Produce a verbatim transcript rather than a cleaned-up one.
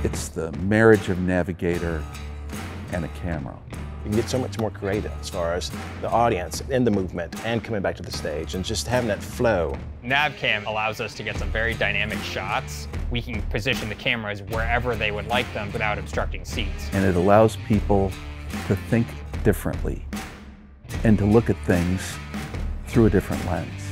It's the marriage of Navigator and a camera. You can get so much more creative as far as the audience and the movement and coming back to the stage and just having that flow. NavCam allows us to get some very dynamic shots. We can position the cameras wherever they would like them without obstructing seats. And it allows people to think differently and to look at things through a different lens.